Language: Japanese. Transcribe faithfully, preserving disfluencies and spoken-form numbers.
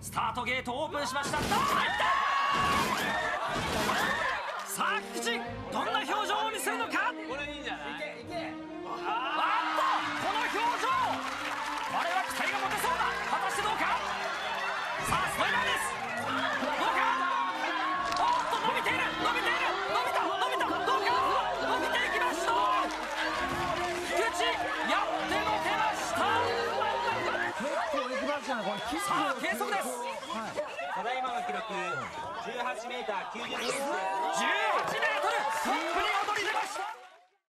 スタートゲートオープンしました。入った。さあ菊池、どんな表情を見せるのか。 これいいんじゃない。 あっとこの表情、これは期待が持てそうだ。果たしてどうか。さあスパイダーです。どうか。おっと伸びている伸びている伸びた伸びたどうか。伸びていきました。菊池やってのけました。 結構いきましたねこれ。 さあ計測です。 ただいまの記録じゅうはちメーターきゅうじゅっセンチ。 じゅうはちメートルトップに躍り出ました。